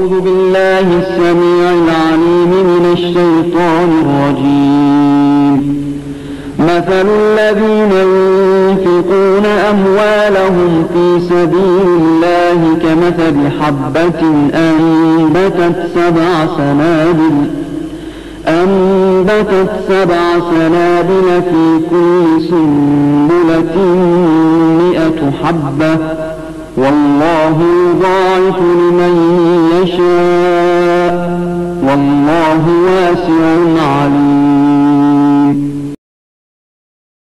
أعوذ بالله السميع العليم من الشيطان الرجيم. مثل الذين ينفقون أموالهم في سبيل الله كمثل حبة أنبتت سبع سنابل في كل سنبلة 100 حبة والله يضاعف لمن يشاء والله واسع عليم.